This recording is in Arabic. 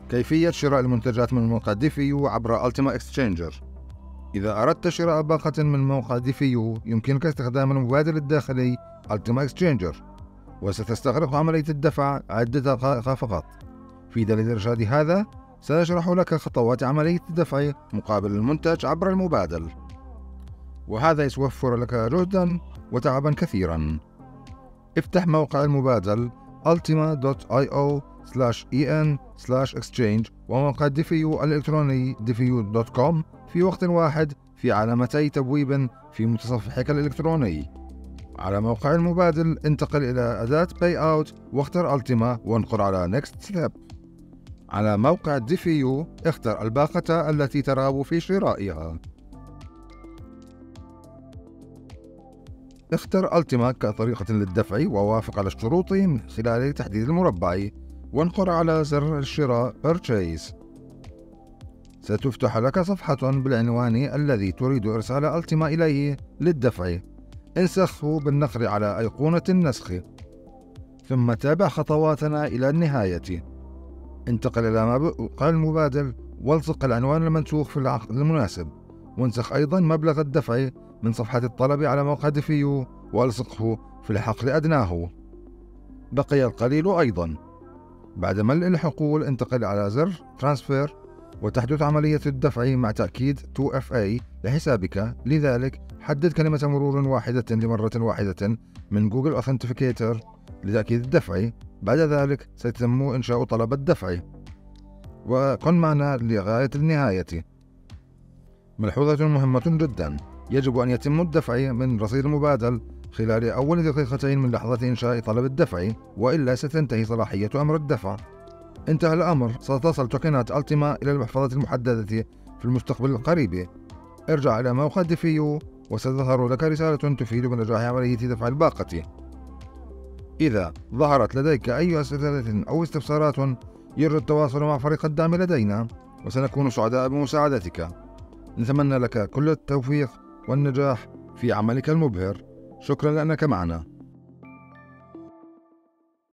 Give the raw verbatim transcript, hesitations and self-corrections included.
كيفية شراء المنتجات من موقع ديفيو عبر ألتيما إكسشينجر. إذا أردت شراء باقة من موقع ديفيو يمكنك استخدام المبادل الداخلي ألتيما إكسشينجر، وستستغرق عملية الدفع عدة دقائق فقط. في دليل إرشاد هذا سأشرح لك خطوات عملية الدفع مقابل المنتج عبر المبادل، وهذا يوفر لك جهدا وتعبا كثيرا. افتح موقع المبادل ultima دوت آي أو سلاش إي إن سلاش إكسشينج وموقع ديفيو الإلكتروني ديفيو دوت كوم في وقت واحد في علامتي تبويب في متصفحك الإلكتروني. على موقع المبادل انتقل إلى أداة باي أوت واختر ألتيما وانقر على Next Step. على موقع ديفيو اختر الباقة التي ترغب في شرائها. اختر ألتيما كطريقة للدفع ووافق على الشروط من خلال تحديد المربع وانقر على زر الشراء Purchase. ستفتح لك صفحة بالعنوان الذي تريد إرسال ألتيما إليه للدفع. انسخه بالنقر على أيقونة النسخ، ثم تابع خطواتنا إلى النهاية. انتقل إلى موقع المبادل والصق العنوان المنسوخ في العقد المناسب، وانسخ أيضا مبلغ الدفع من صفحة الطلب على موقع ديفيو والصقه في الحقل أدناه. بقي القليل أيضا. بعد ملء الحقول انتقل على زر ترانسفير وتحدث عملية الدفع مع تأكيد تو إف إيه لحسابك. لذلك حدد كلمة مرور واحدة لمرة واحدة من جوجل أوثنتيفيكيتر لتأكيد الدفع. بعد ذلك سيتم إنشاء طلب الدفع، وكن معنا لغاية النهاية. ملحوظة مهمة جدا: يجب أن يتم الدفع من رصيد المبادل خلال أول دقيقتين من لحظة إنشاء طلب الدفع، وإلا ستنتهي صلاحية أمر الدفع. انتهى الأمر، ستصل توكنات ألتيما إلى المحفظة المحددة في المستقبل القريب. ارجع إلى موقع ديفيو وستظهر لك رسالة تفيد بنجاح عملية دفع الباقة. إذا ظهرت لديك أي أسئلة أو استفسارات يرجى التواصل مع فريق الدعم لدينا، وسنكون سعداء بمساعدتك. نتمنى لك كل التوفيق والنجاح في عملك المبهر. شكرا لأنك معنا.